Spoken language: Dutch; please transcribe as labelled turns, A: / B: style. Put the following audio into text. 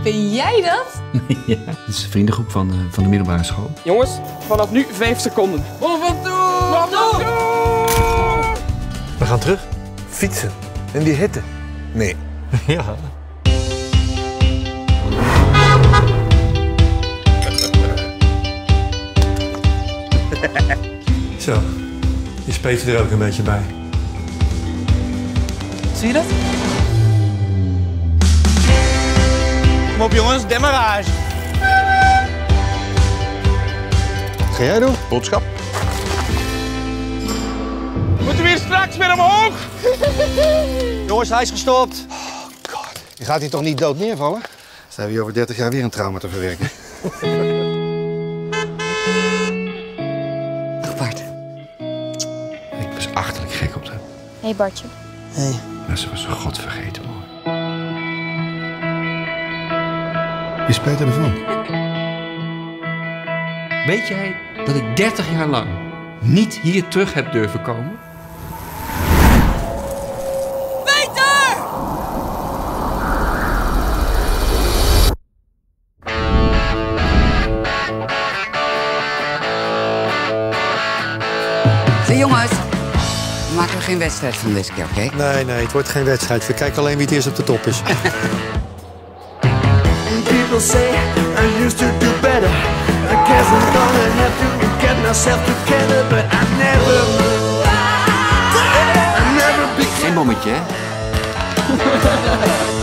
A: Ben jij dat?
B: Ja, het is een vriendengroep van de middelbare school.
C: Jongens, vanaf nu 5 seconden.
D: We gaan terug.
E: Fietsen. En die hitte. Nee.
D: Ja. Zo, je speet er ook een beetje bij.
C: Zie je dat? Kom op jongens, demarrage.
E: Wat ga jij doen?
F: Boodschap.
C: Moeten we hier straks weer omhoog?
F: Jongens, hij is gestopt.
E: Je gaat hier toch niet dood neervallen? Zijn we hier over 30 jaar weer een trauma te verwerken?
G: Dag Bart.
B: Ik was achterlijk gek op haar.
G: Hey Bartje.
F: Hey.
B: Maar ze was zo godvergeten mooi.
E: Je spijt ervan.
B: Weet jij dat ik 30 jaar lang niet hier terug heb durven komen?
G: Hey jongens, we maken er geen wedstrijd van deze keer, oké?
D: Nee, het wordt geen wedstrijd. We kijken alleen wie het eerst op de top is.
H: People say I used to do better. I guess I'm gonna have to get myself together, but I never
B: Geen bommetje, hè?